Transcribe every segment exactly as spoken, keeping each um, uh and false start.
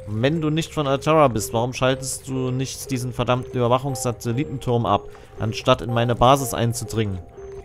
Wenn du nicht von Alterra bist, warum schaltest du nicht diesen verdammten Überwachungssatellitenturm ab, anstatt in meine Basis einzudringen?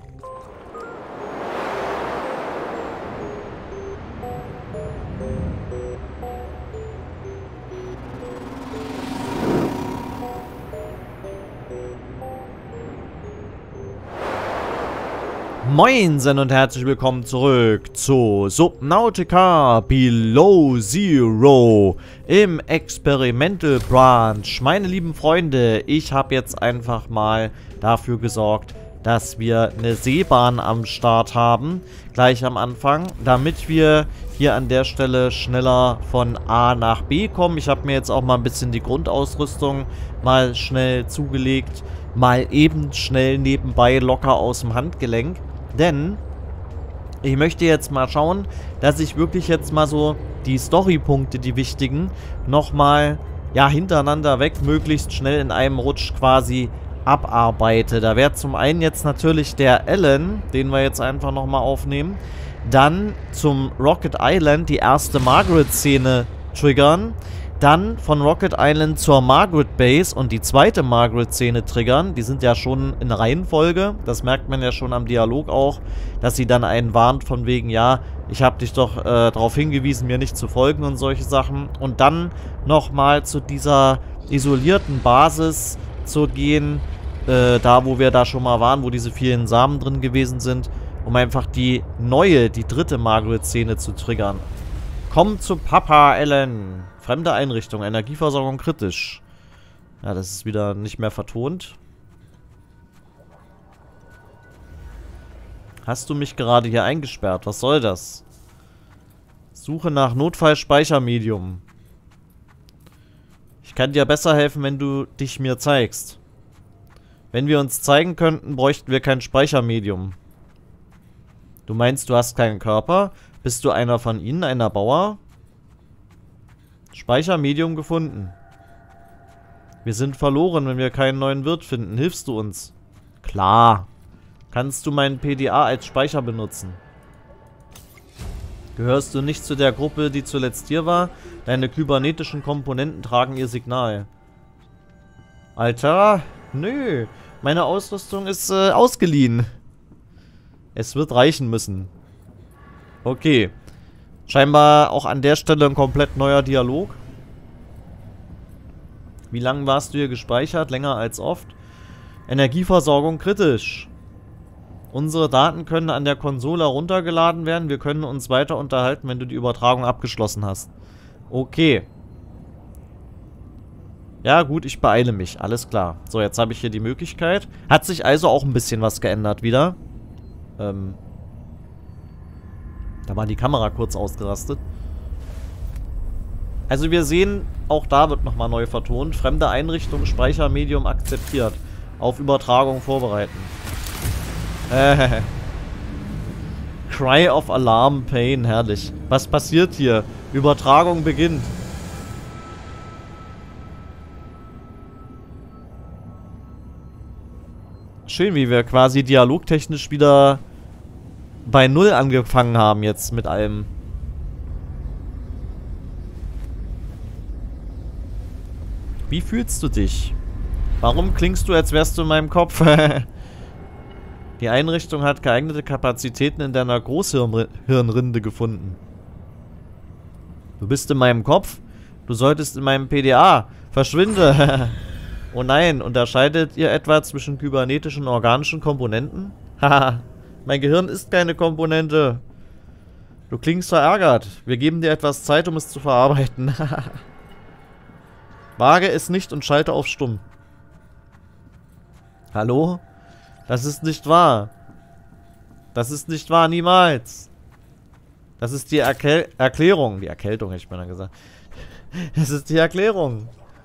Moinsen und herzlich willkommen zurück zu Subnautica Below Zero im Experimental Branch. Meine lieben Freunde, ich habe jetzt einfach mal dafür gesorgt, dass wir eine Seebahn am Start haben, gleich am Anfang, damit wir hier an der Stelle schneller von A nach B kommen. Ich habe mir jetzt auch mal ein bisschen die Grundausrüstung mal schnell zugelegt, mal eben schnell nebenbei locker aus dem Handgelenk. Denn ich möchte jetzt mal schauen, dass ich wirklich jetzt mal so die Storypunkte, die wichtigen, nochmal, ja, hintereinander weg, möglichst schnell in einem Rutsch quasi abarbeite. Da wäre zum einen jetzt natürlich der Alan, den wir jetzt einfach nochmal aufnehmen. Dann zum Rocket Island die erste Margaret-Szene triggern. Dann von Rocket Island zur Margaret Base und die zweite Margaret-Szene triggern. Die sind ja schon in Reihenfolge. Das merkt man ja schon am Dialog auch, dass sie dann einen warnt von wegen, ja, ich habe dich doch äh, darauf hingewiesen, mir nicht zu folgen und solche Sachen. Und dann nochmal zu dieser isolierten Basis zu gehen, äh, da wo wir da schon mal waren, wo diese vielen Samen drin gewesen sind, um einfach die neue, die dritte Margaret-Szene zu triggern. Komm zu Papa, Alan. Fremde Einrichtung, Energieversorgung kritisch. Ja, das ist wieder nicht mehr vertont. Hast du mich gerade hier eingesperrt? Was soll das? Suche nach Notfallspeichermedium. Ich kann dir besser helfen, wenn du dich mir zeigst. Wenn wir uns zeigen könnten, bräuchten wir kein Speichermedium. Du meinst, du hast keinen Körper? Bist du einer von ihnen, ein Erbauer? Speichermedium gefunden. Wir sind verloren, wenn wir keinen neuen Wirt finden. Hilfst du uns? Klar. Kannst du meinen P D A als Speicher benutzen? Gehörst du nicht zu der Gruppe, die zuletzt hier war? Deine kybernetischen Komponenten tragen ihr Signal. Alter, nö. Meine Ausrüstung ist äh, ausgeliehen. Es wird reichen müssen. Okay. Scheinbar auch an der Stelle ein komplett neuer Dialog. Wie lange warst du hier gespeichert? Länger als oft. Energieversorgung kritisch. Unsere Daten können an der Konsole heruntergeladen werden. Wir können uns weiter unterhalten, wenn du die Übertragung abgeschlossen hast. Okay. Ja gut, ich beeile mich. Alles klar. So, jetzt habe ich hier die Möglichkeit. Hat sich also auch ein bisschen was geändert wieder. Ähm... Da war die Kamera kurz ausgerastet. Also wir sehen, auch da wird nochmal neu vertont. Fremde Einrichtung, Speichermedium akzeptiert. Auf Übertragung vorbereiten. Äh. Cry of Alarm Pain, herrlich. Was passiert hier? Übertragung beginnt. Schön, wie wir quasi dialogtechnisch wieder bei Null angefangen haben jetzt mit allem. Wie fühlst du dich? Warum klingst du, als wärst du in meinem Kopf? Die Einrichtung hat geeignete Kapazitäten in deiner Großhirnrinde gefunden. Du bist in meinem Kopf? Du solltest in meinem P D A. Verschwinde! Oh nein, unterscheidet ihr etwa zwischen kybernetischen und organischen Komponenten? Haha. Mein Gehirn ist keine Komponente. Du klingst verärgert. Wir geben dir etwas Zeit, um es zu verarbeiten. Wage es nicht und schalte auf Stumm. Hallo? Das ist nicht wahr. Das ist nicht wahr, niemals. Das ist die Erkel Erklärung. Die Erkältung, hätte ich mir dann gesagt. Das ist die Erklärung.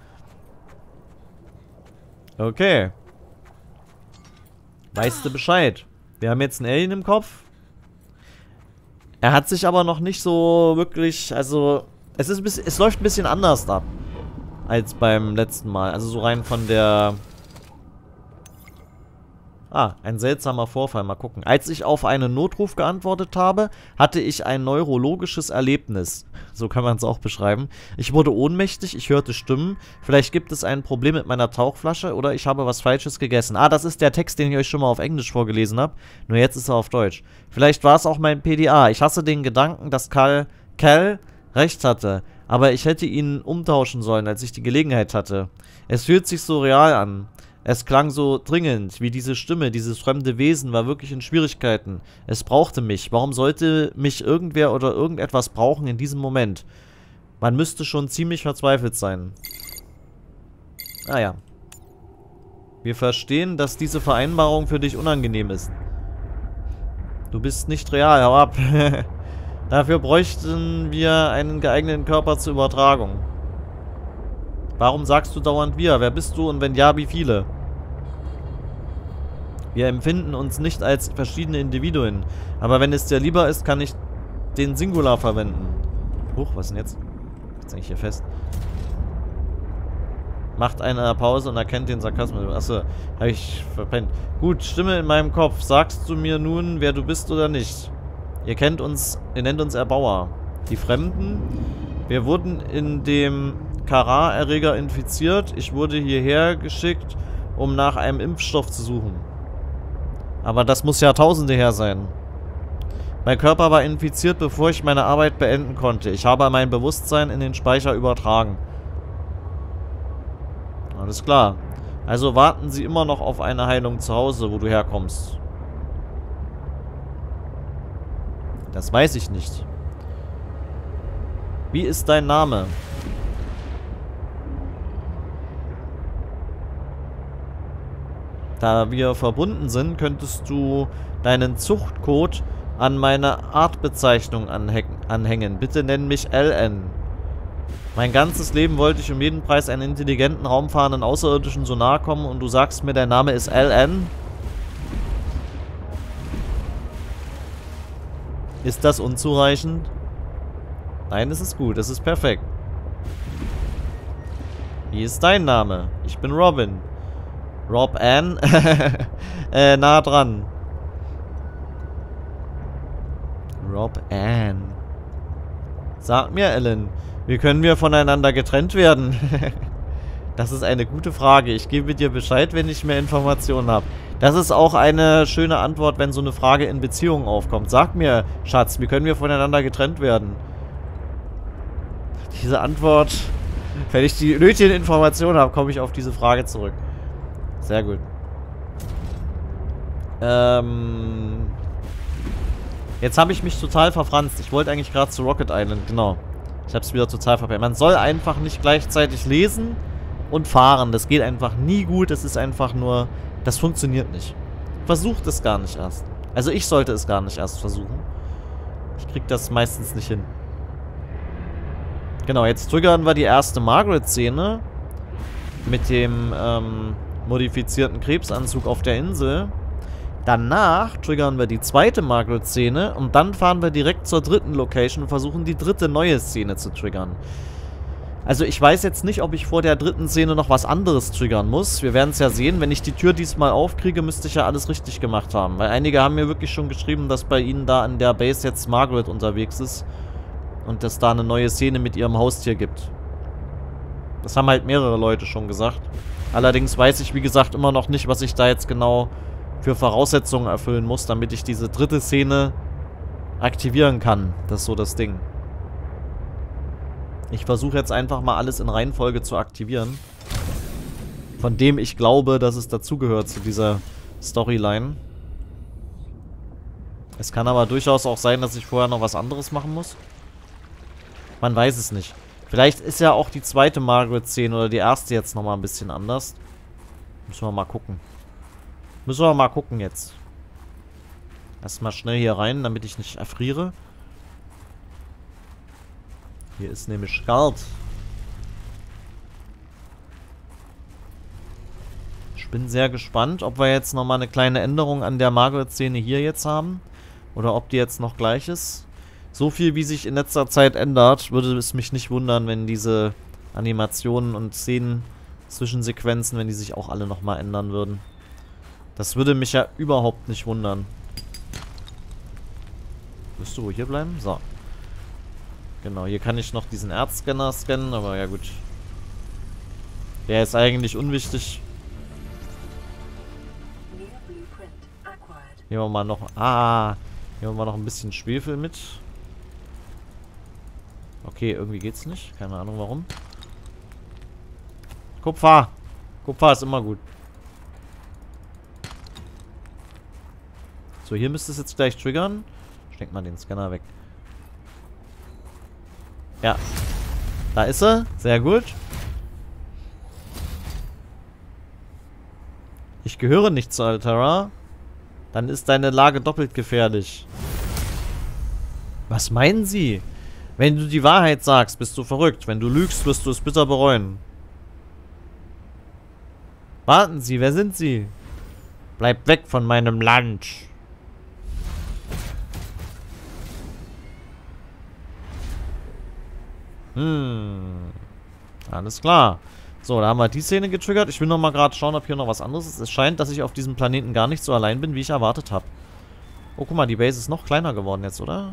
Okay. Weißt du Bescheid? Wir haben jetzt einen Alien im Kopf. Er hat sich aber noch nicht so wirklich, also es ist ein bisschen, es läuft ein bisschen anders ab als beim letzten Mal. Also so rein von der Ah, ein seltsamer Vorfall. Mal gucken. Als ich auf einen Notruf geantwortet habe, hatte ich ein neurologisches Erlebnis. So kann man es auch beschreiben. Ich wurde ohnmächtig, ich hörte Stimmen. Vielleicht gibt es ein Problem mit meiner Tauchflasche oder ich habe was Falsches gegessen. Ah, das ist der Text, den ich euch schon mal auf Englisch vorgelesen habe. Nur jetzt ist er auf Deutsch. Vielleicht war es auch mein P D A. Ich hasse den Gedanken, dass Cal, Cal recht hatte. Aber ich hätte ihn umtauschen sollen, als ich die Gelegenheit hatte. Es fühlt sich so real an. Es klang so dringend, wie diese Stimme, dieses fremde Wesen war wirklich in Schwierigkeiten. Es brauchte mich. Warum sollte mich irgendwer oder irgendetwas brauchen in diesem Moment? Man müsste schon ziemlich verzweifelt sein. Ah ja. Wir verstehen, dass diese Vereinbarung für dich unangenehm ist. Du bist nicht real, hau ab. Dafür bräuchten wir einen geeigneten Körper zur Übertragung. Warum sagst du dauernd wir? Wer bist du und wenn ja, wie viele? Wir empfinden uns nicht als verschiedene Individuen. Aber wenn es dir lieber ist, kann ich den Singular verwenden. Huch, was denn jetzt? Jetzt hänge ich hier fest. Macht eine Pause und erkennt den Sarkasmus. Achso, habe ich verpennt. Gut, Stimme in meinem Kopf. Sagst du mir nun, wer du bist oder nicht? Ihr kennt uns, ihr nennt uns Erbauer. Die Fremden? Wir wurden in dem Kara-Erreger infiziert. Ich wurde hierher geschickt, um nach einem Impfstoff zu suchen. Aber das muss Jahrtausende her sein. Mein Körper war infiziert, bevor ich meine Arbeit beenden konnte. Ich habe mein Bewusstsein in den Speicher übertragen. Alles klar. Also warten Sie immer noch auf eine Heilung zu Hause, wo du herkommst. Das weiß ich nicht. Wie ist dein Name? Da wir verbunden sind, könntest du deinen Zuchtcode an meine Artbezeichnung anhängen. Bitte nenn mich L N. Mein ganzes Leben wollte ich um jeden Preis einen intelligenten, raumfahrenden Außerirdischen so nahe kommen und du sagst mir, dein Name ist L N? Ist das unzureichend? Nein, es ist gut. Es ist perfekt. Wie ist dein Name? Ich bin Robin. Rob Ann? äh, nah dran. Rob Ann. Sag mir, Ellen, wie können wir voneinander getrennt werden? Das ist eine gute Frage. Ich gebe dir Bescheid, wenn ich mehr Informationen habe. Das ist auch eine schöne Antwort, wenn so eine Frage in Beziehungen aufkommt. Sag mir, Schatz, wie können wir voneinander getrennt werden? Diese Antwort, wenn ich die nötigen Informationen habe, komme ich auf diese Frage zurück. Sehr gut. Ähm... Jetzt habe ich mich total verfranst. Ich wollte eigentlich gerade zu Rocket Island, genau. Ich habe es wieder total verpennt. Man soll einfach nicht gleichzeitig lesen und fahren. Das geht einfach nie gut. Das ist einfach nur... Das funktioniert nicht. Versucht es gar nicht erst. Also ich sollte es gar nicht erst versuchen. Ich krieg das meistens nicht hin. Genau, jetzt triggern wir die erste Margaret-Szene. Mit dem ähm, modifizierten Krebsanzug auf der Insel. Danach triggern wir die zweite Margaret-Szene und dann fahren wir direkt zur dritten Location und versuchen die dritte neue Szene zu triggern. Also ich weiß jetzt nicht, ob ich vor der dritten Szene noch was anderes triggern muss. Wir werden es ja sehen. Wenn ich die Tür diesmal aufkriege, müsste ich ja alles richtig gemacht haben. Weil einige haben mir wirklich schon geschrieben, dass bei ihnen da an der Base jetzt Margaret unterwegs ist. Und dass da eine neue Szene mit ihrem Haustier gibt. Das haben halt mehrere Leute schon gesagt. Allerdings weiß ich, wie gesagt, immer noch nicht, was ich da jetzt genau für Voraussetzungen erfüllen muss, damit ich diese dritte Szene aktivieren kann. Das ist so das Ding. Ich versuche jetzt einfach mal alles in Reihenfolge zu aktivieren. Von dem ich glaube, dass es dazugehört zu dieser Storyline. Es kann aber durchaus auch sein, dass ich vorher noch was anderes machen muss. Man weiß es nicht. Vielleicht ist ja auch die zweite Margaret-Szene oder die erste jetzt nochmal ein bisschen anders. Müssen wir mal gucken. Müssen wir mal gucken jetzt. Erstmal schnell hier rein, damit ich nicht erfriere. Hier ist nämlich kalt. Ich bin sehr gespannt, ob wir jetzt nochmal eine kleine Änderung an der Margaret-Szene hier jetzt haben. Oder ob die jetzt noch gleich ist. So viel, wie sich in letzter Zeit ändert, würde es mich nicht wundern, wenn diese Animationen und Szenen, Zwischensequenzen, wenn die sich auch alle nochmal ändern würden. Das würde mich ja überhaupt nicht wundern. Wirst du wohl hier bleiben? So. Genau, hier kann ich noch diesen Erzscanner scannen, aber ja gut. Der ist eigentlich unwichtig. Nehmen wir mal noch... Ah, nehmen wir mal noch ein bisschen Schwefel mit. Okay, irgendwie geht's nicht. Keine Ahnung warum. Kupfer! Kupfer ist immer gut. So, hier müsste es jetzt gleich triggern. Steck mal den Scanner weg. Ja. Da ist er. Sehr gut. Ich gehöre nicht zu Altera. Dann ist deine Lage doppelt gefährlich. Was meinen Sie? Wenn du die Wahrheit sagst, bist du verrückt. Wenn du lügst, wirst du es bitter bereuen. Warten Sie, wer sind Sie? Bleibt weg von meinem Land. Hm. Alles klar. So, da haben wir die Szene getriggert. Ich will noch mal gerade schauen, ob hier noch was anderes ist. Es scheint, dass ich auf diesem Planeten gar nicht so allein bin, wie ich erwartet habe. Oh, guck mal, die Base ist noch kleiner geworden jetzt, oder?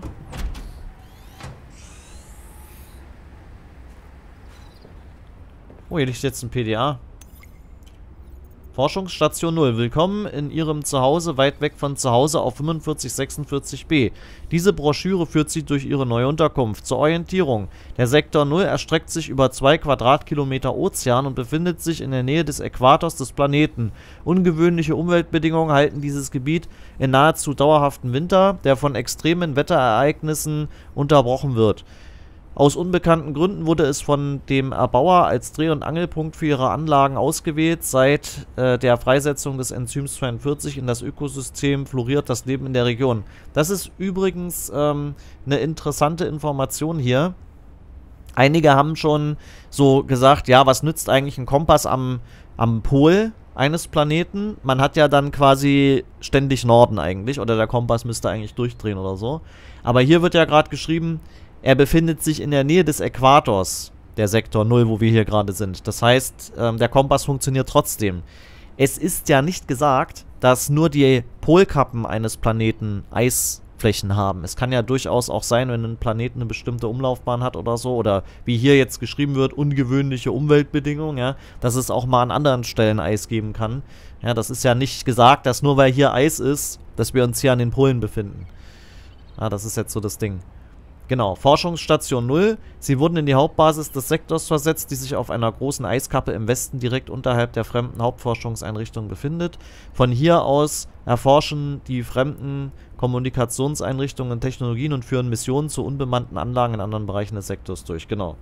Oh, hier liegt jetzt ein P D A. Forschungsstation null. Willkommen in Ihrem Zuhause, weit weg von zu Hause auf fünfundvierzig sechsundvierzig b. Diese Broschüre führt Sie durch Ihre neue Unterkunft. Zur Orientierung. Der Sektor null erstreckt sich über zwei Quadratkilometer Ozean und befindet sich in der Nähe des Äquators des Planeten. Ungewöhnliche Umweltbedingungen halten dieses Gebiet in nahezu dauerhaften Winter, der von extremen Wetterereignissen unterbrochen wird. Aus unbekannten Gründen wurde es von dem Erbauer als Dreh- und Angelpunkt für ihre Anlagen ausgewählt. Seit äh, der Freisetzung des Enzyms zweiundvierzig in das Ökosystem floriert das Leben in der Region. Das ist übrigens ähm, eine interessante Information hier. Einige haben schon so gesagt, ja, was nützt eigentlich ein Kompass am, am Pol eines Planeten? Man hat ja dann quasi ständig Norden eigentlich, oder der Kompass müsste eigentlich durchdrehen oder so. Aber hier wird ja gerade geschrieben, er befindet sich in der Nähe des Äquators, der Sektor null, wo wir hier gerade sind. Das heißt, ähm, der Kompass funktioniert trotzdem. Es ist ja nicht gesagt, dass nur die Polkappen eines Planeten Eisflächen haben. Es kann ja durchaus auch sein, wenn ein Planet eine bestimmte Umlaufbahn hat oder so, oder wie hier jetzt geschrieben wird, ungewöhnliche Umweltbedingungen, ja, dass es auch mal an anderen Stellen Eis geben kann. Ja, das ist ja nicht gesagt, dass nur weil hier Eis ist, dass wir uns hier an den Polen befinden. Ja, das ist jetzt so das Ding. Genau, Forschungsstation null. Sie wurden in die Hauptbasis des Sektors versetzt, die sich auf einer großen Eiskappe im Westen direkt unterhalb der fremden Hauptforschungseinrichtung befindet. Von hier aus erforschen die fremden Kommunikationseinrichtungen und Technologien und führen Missionen zu unbemannten Anlagen in anderen Bereichen des Sektors durch. Genau.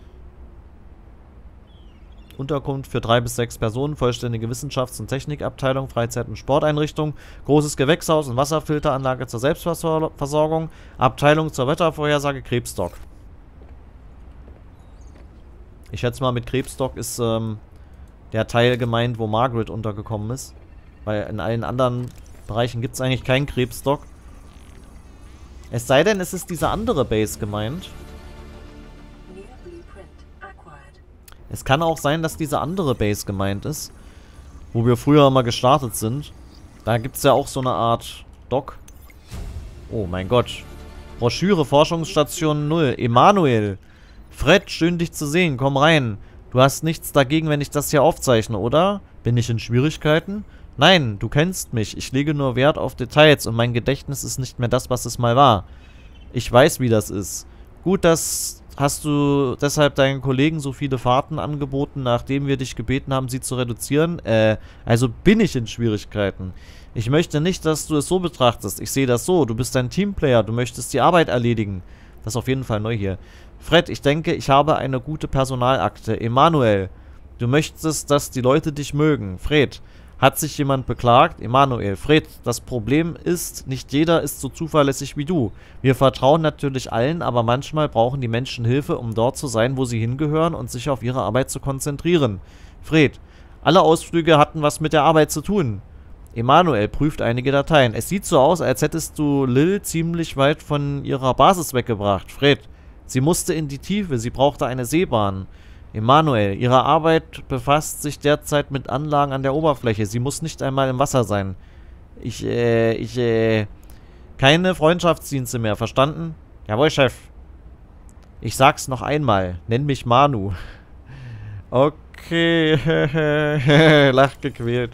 Unterkunft für drei bis sechs Personen, vollständige Wissenschafts- und Technikabteilung, Freizeit- und Sporteinrichtung, großes Gewächshaus und Wasserfilteranlage zur Selbstversorgung, Abteilung zur Wettervorhersage, Krebsdock. Ich schätze mal, mit Krebsdock ist ähm, der Teil gemeint, wo Margaret untergekommen ist. Weil in allen anderen Bereichen gibt es eigentlich keinen Krebsdock. Es sei denn, es ist diese andere Base gemeint. Es kann auch sein, dass diese andere Base gemeint ist, wo wir früher mal gestartet sind. Da gibt es ja auch so eine Art Dock. Oh mein Gott. Broschüre, Forschungsstation null. Emanuel. Fred, schön dich zu sehen. Komm rein. Du hast nichts dagegen, wenn ich das hier aufzeichne, oder? Bin ich in Schwierigkeiten? Nein, du kennst mich. Ich lege nur Wert auf Details und mein Gedächtnis ist nicht mehr das, was es mal war. Ich weiß, wie das ist. Gut, dass... Hast du deshalb deinen Kollegen so viele Fahrten angeboten, nachdem wir dich gebeten haben, sie zu reduzieren? Äh, also bin ich in Schwierigkeiten. Ich möchte nicht, dass du es so betrachtest. Ich sehe das so. Du bist ein Teamplayer. Du möchtest die Arbeit erledigen. Das ist auf jeden Fall neu hier. Fred, ich denke, ich habe eine gute Personalakte. Emanuel, du möchtest, dass die Leute dich mögen. Fred, hat sich jemand beklagt? Emanuel, Fred, das Problem ist, nicht jeder ist so zuverlässig wie du. Wir vertrauen natürlich allen, aber manchmal brauchen die Menschen Hilfe, um dort zu sein, wo sie hingehören und sich auf ihre Arbeit zu konzentrieren. Fred, alle Ausflüge hatten was mit der Arbeit zu tun. Emanuel prüft einige Dateien. Es sieht so aus, als hättest du Lil ziemlich weit von ihrer Basis weggebracht. Fred, sie musste in die Tiefe, sie brauchte eine Seebahn. Emanuel, Ihre Arbeit befasst sich derzeit mit Anlagen an der Oberfläche. Sie muss nicht einmal im Wasser sein. Ich, äh, ich, äh... Keine Freundschaftsdienste mehr, verstanden? Jawohl, Chef. Ich sag's noch einmal. Nenn mich Manu. Okay. Lacht gequält.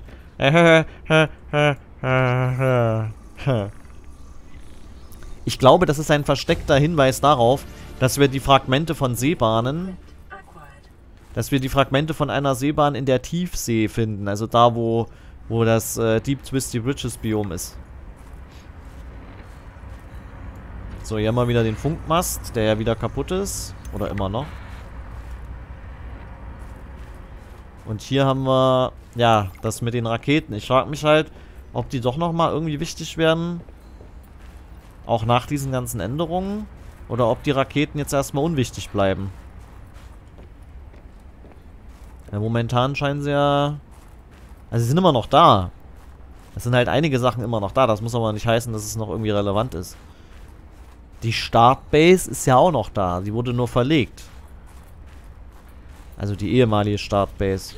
Ich glaube, das ist ein versteckter Hinweis darauf, dass wir die Fragmente von Seebahnen, dass wir die Fragmente von einer Seebahn in der Tiefsee finden. Also da, wo, wo das äh, Deep Twisty Bridges Biom ist. So, hier haben wir wieder den Funkmast, der ja wieder kaputt ist. Oder immer noch. Und hier haben wir, ja, das mit den Raketen. Ich frage mich halt, ob die doch nochmal irgendwie wichtig werden. Auch nach diesen ganzen Änderungen. Oder ob die Raketen jetzt erstmal unwichtig bleiben. Ja, momentan scheinen sie ja... Also sie sind immer noch da. Es sind halt einige Sachen immer noch da. Das muss aber nicht heißen, dass es noch irgendwie relevant ist. Die Startbase ist ja auch noch da. Sie wurde nur verlegt. Also die ehemalige Startbase.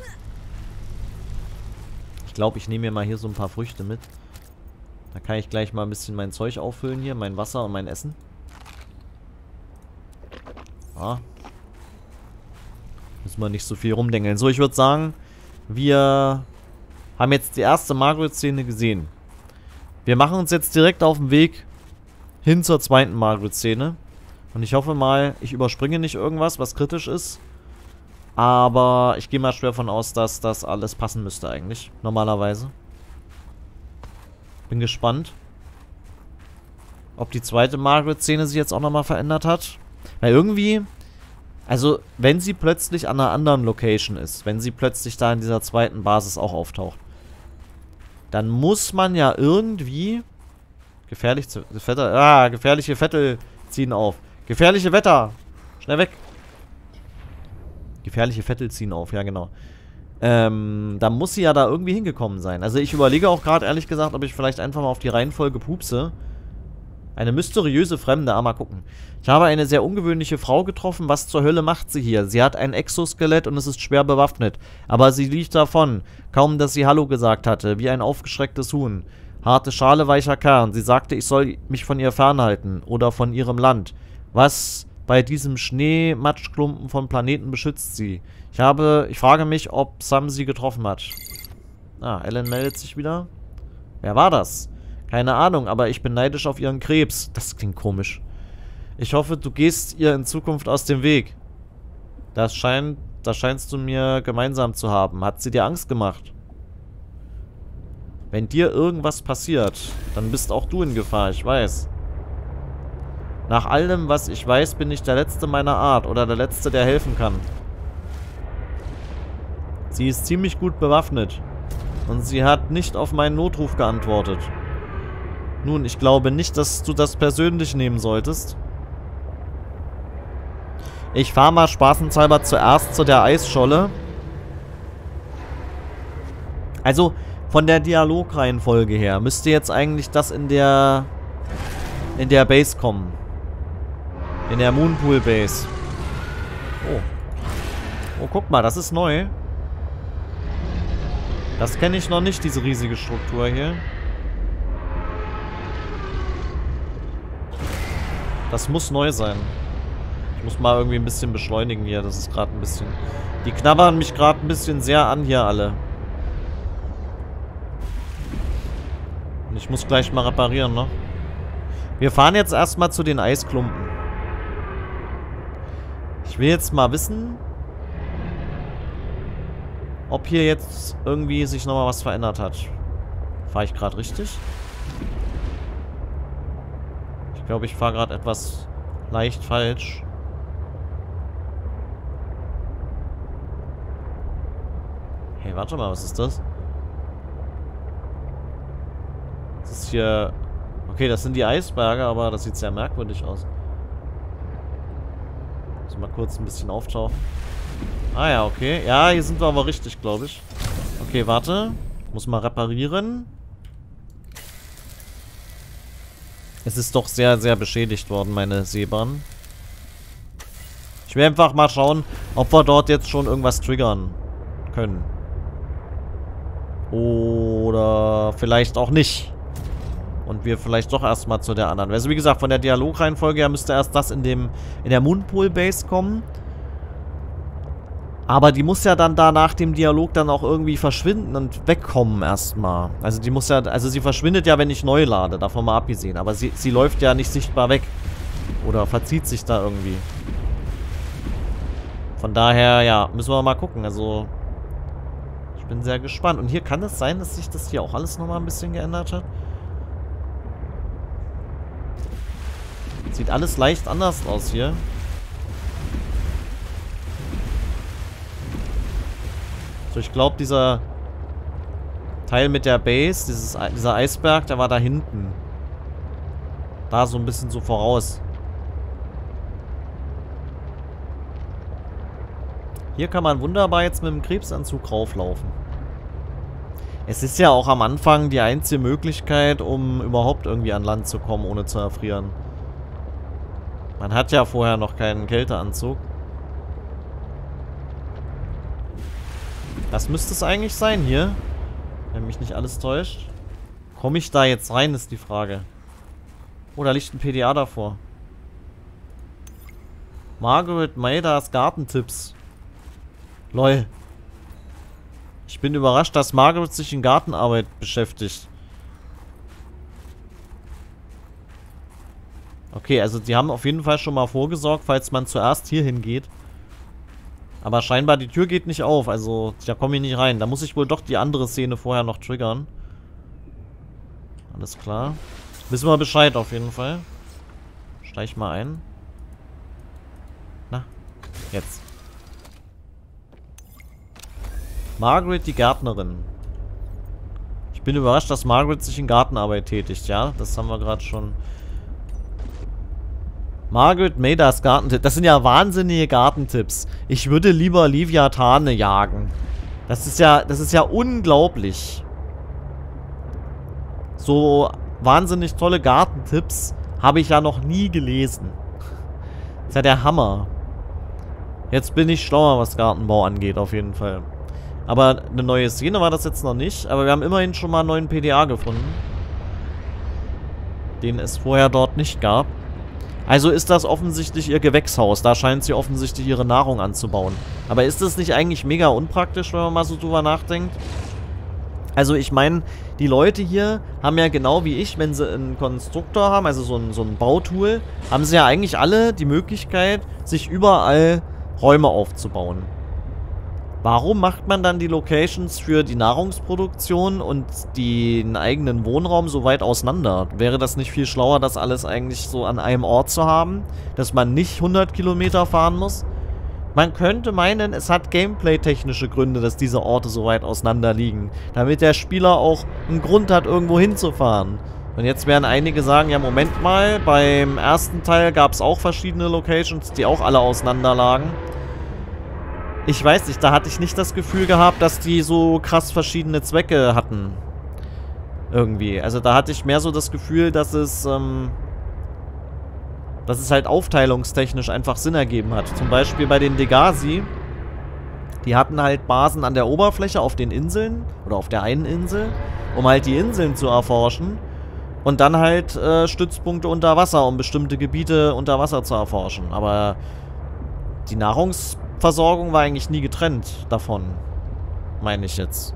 Ich glaube, ich nehme mir mal hier so ein paar Früchte mit. Da kann ich gleich mal ein bisschen mein Zeug auffüllen hier. Mein Wasser und mein Essen. Ja. Müssen wir nicht so viel rumdengeln. So, ich würde sagen, wir haben jetzt die erste Margaret-Szene gesehen. Wir machen uns jetzt direkt auf den Weg hin zur zweiten Margaret-Szene. Und ich hoffe mal, ich überspringe nicht irgendwas, was kritisch ist. Aber ich gehe mal schwer davon aus, dass das alles passen müsste eigentlich. Normalerweise. Bin gespannt, ob die zweite Margaret-Szene sich jetzt auch nochmal verändert hat. Weil irgendwie, also wenn sie plötzlich an einer anderen Location ist, wenn sie plötzlich da in dieser zweiten Basis auch auftaucht, dann muss man ja irgendwie... Gefährlich zu... Vetter, ah, gefährliche Vettel ziehen auf. Gefährliche Wetter! Schnell weg! Gefährliche Vettel ziehen auf, ja genau. Ähm, da muss sie ja da irgendwie hingekommen sein. Also ich überlege auch gerade ehrlich gesagt, ob ich vielleicht einfach mal auf die Reihenfolge pupse. Eine mysteriöse Fremde, ah, mal gucken. Ich habe eine sehr ungewöhnliche Frau getroffen. Was zur Hölle macht sie hier? Sie hat ein Exoskelett und es ist schwer bewaffnet. Aber sie lief davon. Kaum, dass sie Hallo gesagt hatte. Wie ein aufgeschrecktes Huhn. Harte Schale, weicher Kern. Sie sagte, ich soll mich von ihr fernhalten. Oder von ihrem Land. Was bei diesem Schneematschklumpen vom Planeten beschützt sie? Ich habe, ich frage mich, ob Sam sie getroffen hat. Ah, Ellen meldet sich wieder. Wer war das? Keine Ahnung, aber ich bin neidisch auf ihren Krebs. Das klingt komisch. Ich hoffe, du gehst ihr in Zukunft aus dem Weg. Das scheint, das scheinst du mir gemeinsam zu haben. Hat sie dir Angst gemacht? Wenn dir irgendwas passiert, dann bist auch du in Gefahr, ich weiß. Nach allem, was ich weiß, bin ich der Letzte meiner Art oder der Letzte, der helfen kann. Sie ist ziemlich gut bewaffnet. Und sie hat nicht auf meinen Notruf geantwortet. Nun, ich glaube nicht, dass du das persönlich nehmen solltest. Ich fahre mal spaßenshalber zuerst zu der Eisscholle. Also, von der Dialogreihenfolge her müsste jetzt eigentlich das in der in der Base kommen. In der Moonpool Base. Oh. Oh, guck mal, das ist neu. Das kenne ich noch nicht, diese riesige Struktur hier. Das muss neu sein. Ich muss mal irgendwie ein bisschen beschleunigen hier. Das ist gerade ein bisschen... Die knabbern mich gerade ein bisschen sehr an hier alle. Und ich muss gleich mal reparieren, ne? Wir fahren jetzt erstmal zu den Eisklumpen. Ich will jetzt mal wissen, ob hier jetzt irgendwie sich nochmal was verändert hat. Fahre ich gerade richtig? Ich glaube, ich fahre gerade etwas leicht falsch. Hey, warte mal, was ist das? Das ist hier... Okay, das sind die Eisberge, aber das sieht sehr merkwürdig aus. Muss mal kurz ein bisschen auftauchen. Ah ja, okay. Ja, hier sind wir aber richtig, glaube ich. Okay, warte. Muss mal reparieren. Es ist doch sehr, sehr beschädigt worden, meine Seebahn. Ich will einfach mal schauen, ob wir dort jetzt schon irgendwas triggern können. Oder vielleicht auch nicht. Und wir vielleicht doch erstmal zu der anderen. Also wie gesagt, von der Dialogreihenfolge her müsste erst das in dem in der Moonpool-Base kommen. Aber die muss ja dann da nach dem Dialog dann auch irgendwie verschwinden und wegkommen erstmal. Also die muss ja, also sie verschwindet ja, wenn ich neu lade, davon mal abgesehen. Aber sie, sie läuft ja nicht sichtbar weg. Oder verzieht sich da irgendwie. Von daher, ja, müssen wir mal gucken. Also, ich bin sehr gespannt. Und hier kann es sein, dass sich das hier auch alles nochmal ein bisschen geändert hat. Sieht alles leicht anders aus hier. So, ich glaube, dieser Teil mit der Base, dieses, dieser Eisberg, der war da hinten. Da so ein bisschen so voraus. Hier kann man wunderbar jetzt mit dem Krebsanzug rauflaufen. Es ist ja auch am Anfang die einzige Möglichkeit, um überhaupt irgendwie an Land zu kommen, ohne zu erfrieren. Man hat ja vorher noch keinen Kälteanzug. Das müsste es eigentlich sein hier. Wenn mich nicht alles täuscht. Komme ich da jetzt rein, ist die Frage. Oh, da liegt ein P D A davor. Margaret Maidas Gartentipps. Lol. Ich bin überrascht, dass Margaret sich in Gartenarbeit beschäftigt. Okay, also die haben auf jeden Fall schon mal vorgesorgt, falls man zuerst hier hingeht. Aber scheinbar die Tür geht nicht auf, also da komme ich nicht rein. Da muss ich wohl doch die andere Szene vorher noch triggern. Alles klar. Wissen wir Bescheid auf jeden Fall. Steig mal ein. Na, jetzt. Margaret, die Gärtnerin. Ich bin überrascht, dass Margaret sich in Gartenarbeit tätigt, ja? Das haben wir gerade schon. Margaret Maidas Gartentipps. Das sind ja wahnsinnige Gartentipps. Ich würde lieber Leviathane jagen. Das ist ja, das ist ja unglaublich. So wahnsinnig tolle Gartentipps habe ich ja noch nie gelesen. Das ist ja der Hammer. Jetzt bin ich schlauer, was Gartenbau angeht, auf jeden Fall. Aber eine neue Szene war das jetzt noch nicht. Aber wir haben immerhin schon mal einen neuen P D A gefunden. Den es vorher dort nicht gab. Also ist das offensichtlich ihr Gewächshaus. Da scheint sie offensichtlich ihre Nahrung anzubauen. Aber ist das nicht eigentlich mega unpraktisch, wenn man mal so drüber nachdenkt? Also ich meine, die Leute hier haben ja genau wie ich, wenn sie einen Konstruktor haben, also so ein, so ein Bautool, haben sie ja eigentlich alle die Möglichkeit, sich überall Räume aufzubauen. Warum macht man dann die Locations für die Nahrungsproduktion und den eigenen Wohnraum so weit auseinander? Wäre das nicht viel schlauer, das alles eigentlich so an einem Ort zu haben? Dass man nicht hundert Kilometer fahren muss? Man könnte meinen, es hat gameplay-technische Gründe, dass diese Orte so weit auseinander liegen. Damit der Spieler auch einen Grund hat, irgendwo hinzufahren. Und jetzt werden einige sagen, ja Moment mal, beim ersten Teil gab es auch verschiedene Locations, die auch alle auseinander lagen. Ich weiß nicht, da hatte ich nicht das Gefühl gehabt, dass die so krass verschiedene Zwecke hatten. Irgendwie. Also da hatte ich mehr so das Gefühl, dass es, ähm, dass es halt aufteilungstechnisch einfach Sinn ergeben hat. Zum Beispiel bei den Degasi. Die hatten halt Basen an der Oberfläche auf den Inseln oder auf der einen Insel, um halt die Inseln zu erforschen. Und dann halt äh, Stützpunkte unter Wasser, um bestimmte Gebiete unter Wasser zu erforschen. Aber die Nahrungsversorgung war eigentlich nie getrennt davon, meine ich jetzt.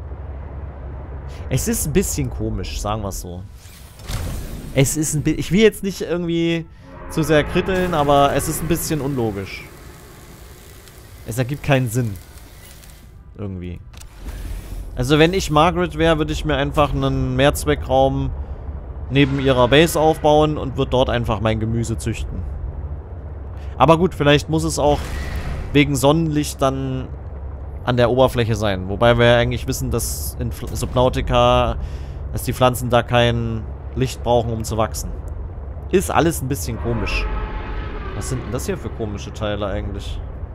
Es ist ein bisschen komisch, sagen wir es so. Es ist ein bisschen... Ich will jetzt nicht irgendwie zu sehr kritteln, aber es ist ein bisschen unlogisch. Es ergibt keinen Sinn. Irgendwie. Also wenn ich Margaret wäre, würde ich mir einfach einen Mehrzweckraum neben ihrer Base aufbauen und würde dort einfach mein Gemüse züchten. Aber gut, vielleicht muss es auch wegen Sonnenlicht dann an der Oberfläche sein. Wobei wir ja eigentlich wissen, dass in Subnautica, dass die Pflanzen da kein Licht brauchen, um zu wachsen. Ist alles ein bisschen komisch. Was sind denn das hier für komische Teile eigentlich?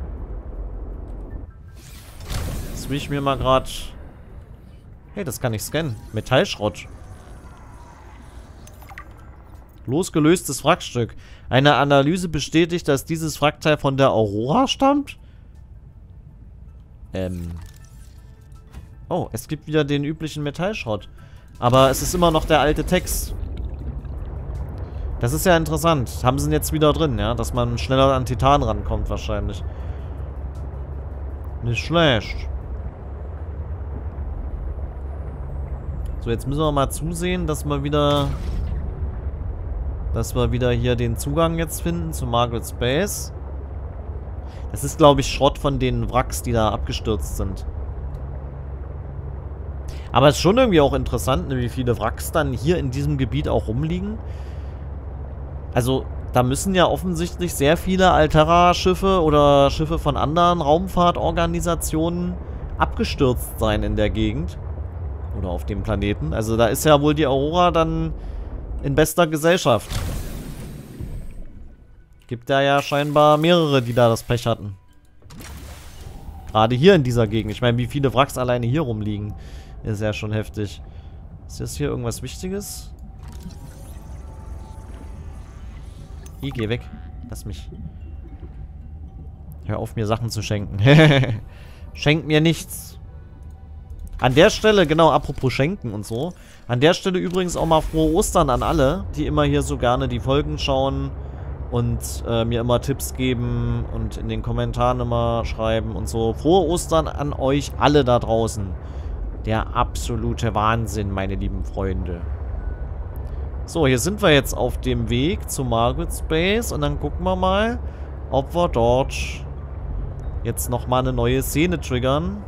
Jetzt will ich mir mal gerade... Hey, das kann ich scannen. Metallschrott. Losgelöstes Wrackstück. Eine Analyse bestätigt, dass dieses Wrackteil von der Aurora stammt? Ähm. Oh, es gibt wieder den üblichen Metallschrott. Aber es ist immer noch der alte Text. Das ist ja interessant. Haben sie ihn jetzt wieder drin, ja? Dass man schneller an Titan rankommt wahrscheinlich. Nicht schlecht. So, jetzt müssen wir mal zusehen, dass wir wieder... Dass wir wieder hier den Zugang jetzt finden zu Margaret's Base. Das ist, glaube ich, Schrott von den Wracks, die da abgestürzt sind. Aber es ist schon irgendwie auch interessant, ne, wie viele Wracks dann hier in diesem Gebiet auch rumliegen. Also, da müssen ja offensichtlich sehr viele Alterra-Schiffe oder Schiffe von anderen Raumfahrtorganisationen abgestürzt sein in der Gegend. Oder auf dem Planeten. Also, da ist ja wohl die Aurora dann in bester Gesellschaft. Gibt da ja scheinbar mehrere, die da das Pech hatten. Gerade hier in dieser Gegend. Ich meine, wie viele Wracks alleine hier rumliegen. Ist ja schon heftig. Ist das hier irgendwas Wichtiges? Ich geh weg. Lass mich. Hör auf, mir Sachen zu schenken. Schenkt mir nichts. An der Stelle, genau, apropos Schenken und so. An der Stelle übrigens auch mal frohe Ostern an alle, die immer hier so gerne die Folgen schauen und äh, mir immer Tipps geben und in den Kommentaren immer schreiben und so. Frohe Ostern an euch alle da draußen. Der absolute Wahnsinn, meine lieben Freunde. So, hier sind wir jetzt auf dem Weg zu Margaret's Base und dann gucken wir mal, ob wir dort jetzt nochmal eine neue Szene triggern.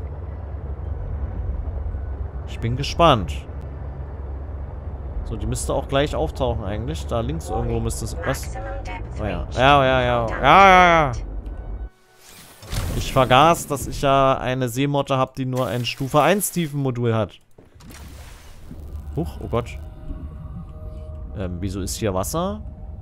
Ich bin gespannt. So, die müsste auch gleich auftauchen eigentlich. Da links irgendwo müsste es... Was? Oh ja. Ja, ja, ja. Ja, ja, ja. Ich vergaß, dass ich ja eine Seemotte habe, die nur ein Stufe eins Tiefenmodul hat. Huch, oh Gott. Ähm, wieso ist hier Wasser?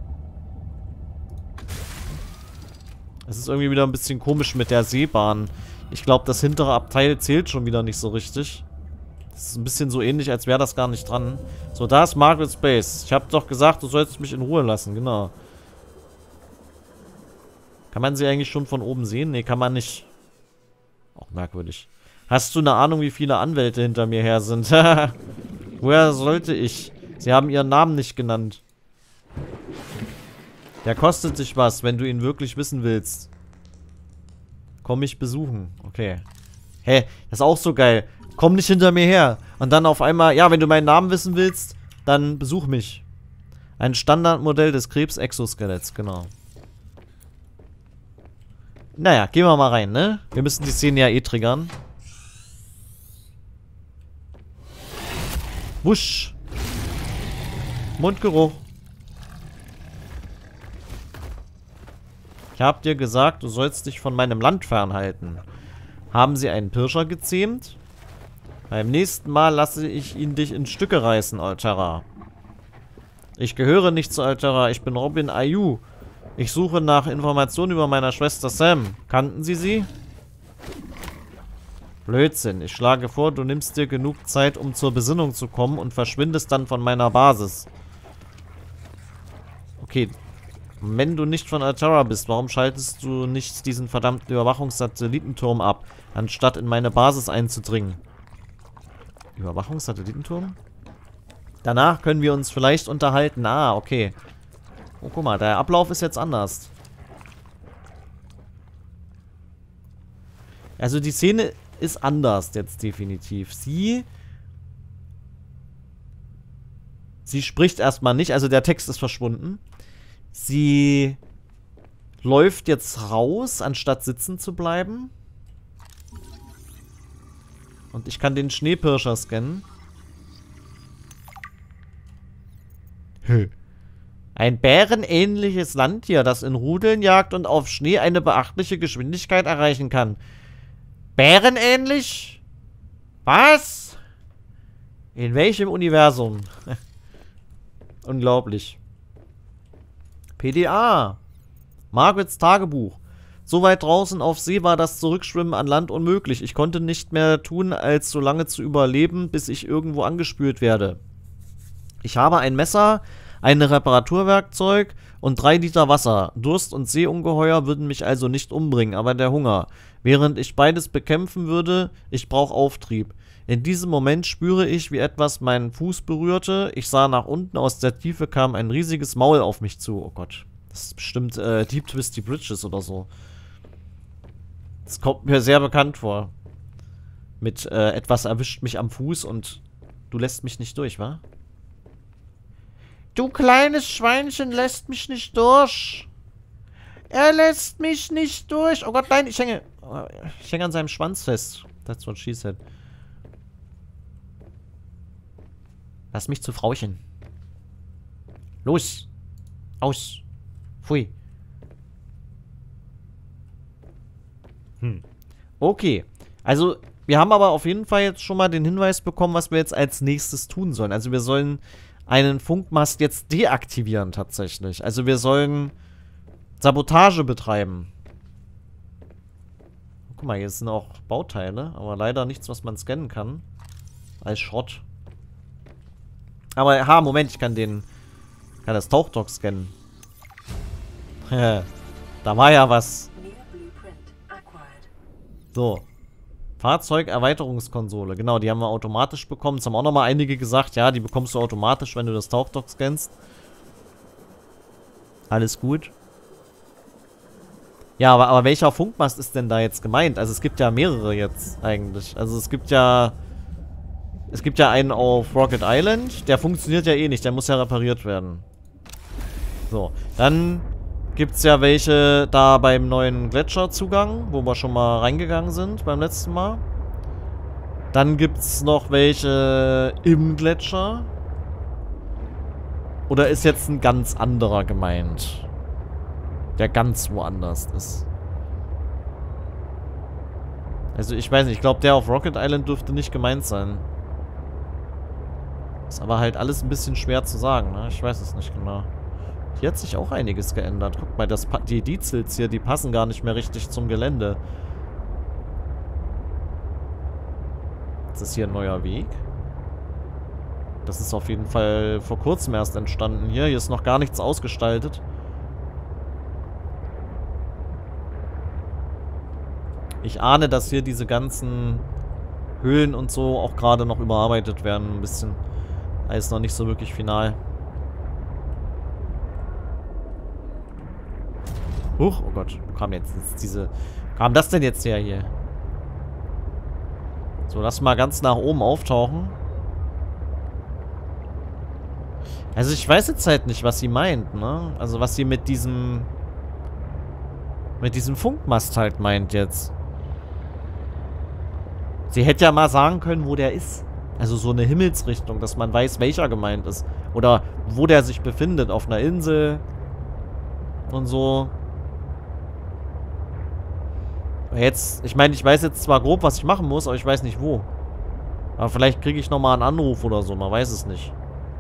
Es ist irgendwie wieder ein bisschen komisch mit der Seebahn. Ich glaube, das hintere Abteil zählt schon wieder nicht so richtig. Das ist ein bisschen so ähnlich, als wäre das gar nicht dran. So, da ist Margaret's Base. Ich habe doch gesagt, du sollst mich in Ruhe lassen. Genau. Kann man sie eigentlich schon von oben sehen? Nee, kann man nicht. Auch merkwürdig. Hast du eine Ahnung, wie viele Anwälte hinter mir her sind? Woher sollte ich? Sie haben ihren Namen nicht genannt. Der kostet sich was, wenn du ihn wirklich wissen willst. Komm mich besuchen. Okay. Hä? Das ist auch so geil. Komm nicht hinter mir her. Und dann auf einmal, ja, wenn du meinen Namen wissen willst, dann besuch mich. Ein Standardmodell des Krebs-Exoskeletts, genau. Naja, gehen wir mal rein, ne? Wir müssen die Szene ja eh triggern. Wusch. Mundgeruch. Ich hab dir gesagt, du sollst dich von meinem Land fernhalten. Haben sie einen Pirscher gezähmt? Beim nächsten Mal lasse ich ihn dich in Stücke reißen, Alterra. Ich gehöre nicht zu Alterra, ich bin Robin Ayu. Ich suche nach Informationen über meine Schwester Sam. Kannten Sie sie? Blödsinn. Ich schlage vor, du nimmst dir genug Zeit, um zur Besinnung zu kommen und verschwindest dann von meiner Basis. Okay. Wenn du nicht von Alterra bist, warum schaltest du nicht diesen verdammten Überwachungssatellitenturm ab, anstatt in meine Basis einzudringen? Überwachungssatellitenturm? Danach können wir uns vielleicht unterhalten. Ah, okay. Oh, guck mal, der Ablauf ist jetzt anders. Also die Szene ist anders jetzt definitiv. Sie... Sie spricht erstmal nicht, also der Text ist verschwunden. Sie läuft jetzt raus, anstatt sitzen zu bleiben. Und ich kann den Schneepirscher scannen. Hö. Ein bärenähnliches Landtier, das in Rudeln jagt und auf Schnee eine beachtliche Geschwindigkeit erreichen kann. Bärenähnlich? Was? In welchem Universum? Unglaublich. P D A. Margarets Tagebuch. So weit draußen auf See war das Zurückschwimmen an Land unmöglich. Ich konnte nicht mehr tun, als so lange zu überleben, bis ich irgendwo angespült werde. Ich habe ein Messer ein Reparaturwerkzeug und drei Liter Wasser. Durst und Seeungeheuer würden mich also nicht umbringen, aber der Hunger. Während ich beides bekämpfen würde, ich brauche Auftrieb. In diesem Moment spüre ich, wie etwas meinen Fuß berührte. Ich sah nach unten, aus der Tiefe kam ein riesiges Maul auf mich zu. Oh Gott, das ist bestimmt äh, Deep Twisty Bridges oder so. Das kommt mir sehr bekannt vor. Mit äh, etwas erwischt mich am Fuß und du lässt mich nicht durch, wa? Du kleines Schweinchen lässt mich nicht durch. Er lässt mich nicht durch. Oh Gott, nein, ich hänge. Ich hänge an seinem Schwanz fest. That's what she said. Lass mich zu Frauchen. Los. Aus. Pfui. Hm. Okay. Also, wir haben aber auf jeden Fall jetzt schon mal den Hinweis bekommen, was wir jetzt als nächstes tun sollen. Also, wir sollen einen Funkmast jetzt deaktivieren tatsächlich. Also, wir sollen Sabotage betreiben. Guck mal, hier sind auch Bauteile, aber leider nichts, was man scannen kann. Als Schrott. Aber, ha, Moment, ich kann den, kann das Tauchdock scannen. Da war ja was. So. Fahrzeugerweiterungskonsole. Genau, die haben wir automatisch bekommen. Das haben auch nochmal einige gesagt. Ja, die bekommst du automatisch, wenn du das Tauchdock scannst. Alles gut. Ja, aber, aber welcher Funkmast ist denn da jetzt gemeint? Also es gibt ja mehrere jetzt eigentlich. Also es gibt ja... Es gibt ja einen auf Rocket Island. Der funktioniert ja eh nicht. Der muss ja repariert werden. So, dann gibt es ja welche da beim neuen Gletscherzugang, wo wir schon mal reingegangen sind beim letzten Mal. Dann gibt es noch welche im Gletscher. Oder ist jetzt ein ganz anderer gemeint? Der ganz woanders ist. Also ich weiß nicht, ich glaube der auf Rocket Island dürfte nicht gemeint sein. Ist aber halt alles ein bisschen schwer zu sagen, ne? Ich weiß es nicht genau. Hier hat sich auch einiges geändert. Guck mal, das, die Diesels hier, die passen gar nicht mehr richtig zum Gelände. Ist das hier ein neuer Weg? Das ist auf jeden Fall vor kurzem erst entstanden hier. Hier ist noch gar nichts ausgestaltet. Ich ahne, dass hier diese ganzen Höhlen und so auch gerade noch überarbeitet werden. Ein bisschen. Alles noch nicht so wirklich final. Huch, oh Gott, wo kam jetzt, jetzt diese... Kam das denn jetzt her hier? So, lass mal ganz nach oben auftauchen. Also ich weiß jetzt halt nicht, was sie meint, ne? Also was sie mit diesem... Mit diesem Funkmast halt meint jetzt. Sie hätte ja mal sagen können, wo der ist. Also so eine Himmelsrichtung, dass man weiß, welcher gemeint ist. Oder wo der sich befindet, auf einer Insel. Und so. Jetzt, ich meine, ich weiß jetzt zwar grob, was ich machen muss, aber ich weiß nicht wo. Aber vielleicht kriege ich nochmal einen Anruf oder so, man weiß es nicht.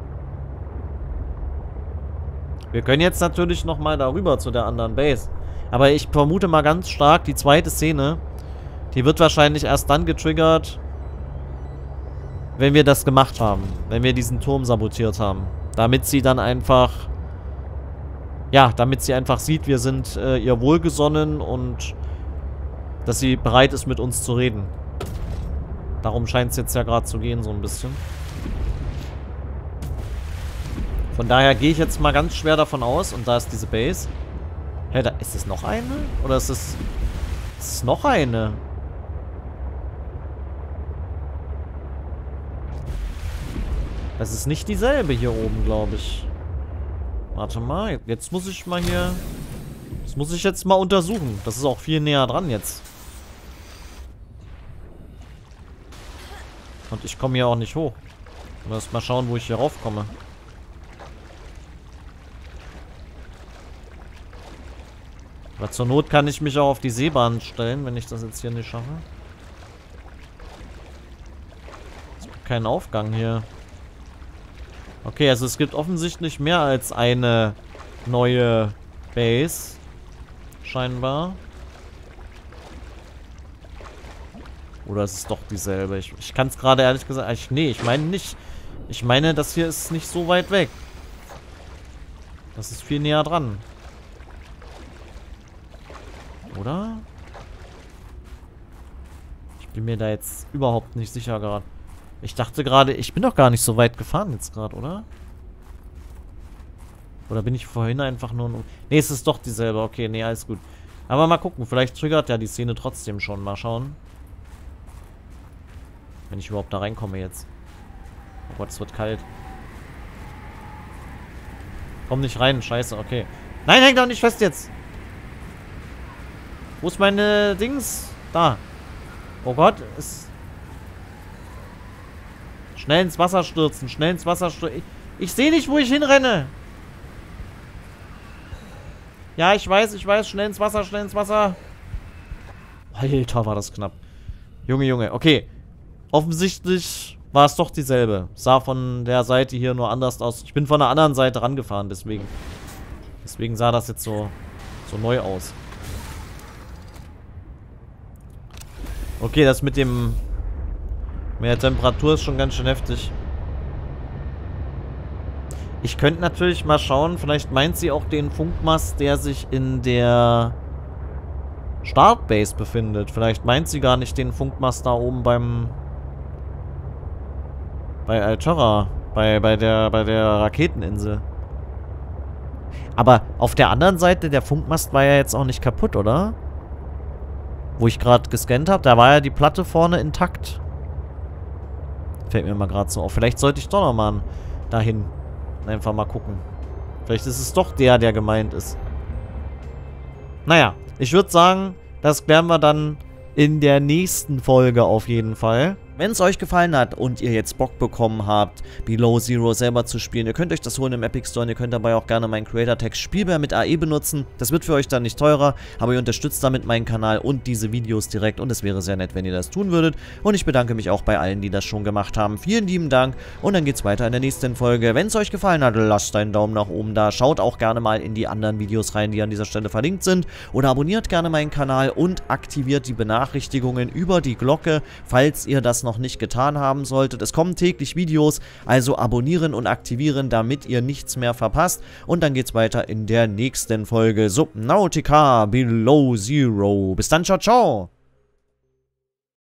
Wir können jetzt natürlich nochmal darüber zu der anderen Base. Aber ich vermute mal ganz stark, die zweite Szene, die wird wahrscheinlich erst dann getriggert, wenn wir das gemacht haben. Wenn wir diesen Turm sabotiert haben. Damit sie dann einfach... Ja, damit sie einfach sieht, wir sind äh, ihr wohlgesonnen und dass sie bereit ist, mit uns zu reden. Darum scheint es jetzt ja gerade zu gehen, so ein bisschen. Von daher gehe ich jetzt mal ganz schwer davon aus. Und da ist diese Base. Hä, da ist es noch eine? Oder ist es... Ist es noch eine? Das ist nicht dieselbe hier oben, glaube ich. Warte mal, jetzt muss ich mal hier... Das muss ich jetzt mal untersuchen. Das ist auch viel näher dran jetzt. Und ich komme hier auch nicht hoch. Ich muss mal schauen, wo ich hier raufkomme. Aber zur Not kann ich mich auch auf die Seebahn stellen, wenn ich das jetzt hier nicht schaffe. Es gibt keinen Aufgang hier. Okay, also es gibt offensichtlich mehr als eine neue Base. Scheinbar. Oder ist es doch dieselbe? Ich, ich kann es gerade ehrlich gesagt... Ich, nee, ich meine nicht. Ich meine, das hier ist nicht so weit weg. Das ist viel näher dran. Oder? Ich bin mir da jetzt überhaupt nicht sicher gerade. Ich dachte gerade, ich bin doch gar nicht so weit gefahren jetzt gerade, oder? Oder bin ich vorhin einfach nur... Ne, es ist doch dieselbe. Okay, nee, alles gut. Aber mal gucken, vielleicht triggert ja die Szene trotzdem schon. Mal schauen. Wenn ich überhaupt da reinkomme jetzt. Oh Gott, es wird kalt. Komm nicht rein, scheiße, okay. Nein, häng doch nicht fest jetzt. Wo ist meine Dings? Da. Oh Gott, es... Schnell ins Wasser stürzen, schnell ins Wasser stürzen. Ich, ich sehe nicht, wo ich hinrenne. Ja, ich weiß, ich weiß. Schnell ins Wasser, schnell ins Wasser. Alter, war das knapp. Junge, Junge. Okay. Offensichtlich war es doch dieselbe. Sah von der Seite hier nur anders aus. Ich bin von der anderen Seite rangefahren, deswegen. Deswegen sah das jetzt so, so neu aus. Okay, das mit dem... mit der Temperatur ist schon ganz schön heftig. Ich könnte natürlich mal schauen, vielleicht meint sie auch den Funkmast, der sich in der Startbase befindet. Vielleicht meint sie gar nicht den Funkmast da oben beim... bei Alterra. Bei, bei, der, bei der Raketeninsel. Aber auf der anderen Seite, der Funkmast war ja jetzt auch nicht kaputt, oder? Wo ich gerade gescannt habe, da war ja die Platte vorne intakt. Fällt mir mal gerade so auf. Vielleicht sollte ich doch nochmal dahin einfach mal gucken. Vielleicht ist es doch der, der gemeint ist. Naja, ich würde sagen, das klären wir dann in der nächsten Folge auf jeden Fall. Wenn es euch gefallen hat und ihr jetzt Bock bekommen habt, Below Zero selber zu spielen, ihr könnt euch das holen im Epic Store und ihr könnt dabei auch gerne meinen Creator-Tag Spielbär mit A E benutzen. Das wird für euch dann nicht teurer, aber ihr unterstützt damit meinen Kanal und diese Videos direkt und es wäre sehr nett, wenn ihr das tun würdet. Und ich bedanke mich auch bei allen, die das schon gemacht haben. Vielen lieben Dank und dann geht's weiter in der nächsten Folge. Wenn es euch gefallen hat, lasst einen Daumen nach oben da. Schaut auch gerne mal in die anderen Videos rein, die an dieser Stelle verlinkt sind. Oder abonniert gerne meinen Kanal und aktiviert die Benachrichtigungen über die Glocke, falls ihr das noch nicht getan habt. haben solltet. Es kommen täglich Videos, also abonnieren und aktivieren, damit ihr nichts mehr verpasst. Und dann geht's weiter in der nächsten Folge Subnautica Below Zero. Bis dann, ciao, ciao!